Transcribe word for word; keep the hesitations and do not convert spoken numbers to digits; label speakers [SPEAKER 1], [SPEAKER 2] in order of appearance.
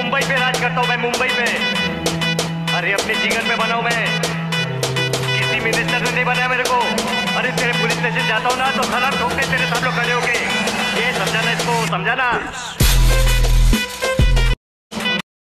[SPEAKER 1] मुंबई पे राज करता हूँ मैं, मुंबई पे। अरे अपने जीवन पे बना हूँ मैं, किसी मिनिस्टर ने नहीं बनाया मेरे को। अरे तेरे पुलिस स्टेशन जाता हूँ ना तो सलाम ठोकते तेरे सब लोग खड़े होके। ये समझाना, इसको समझाना।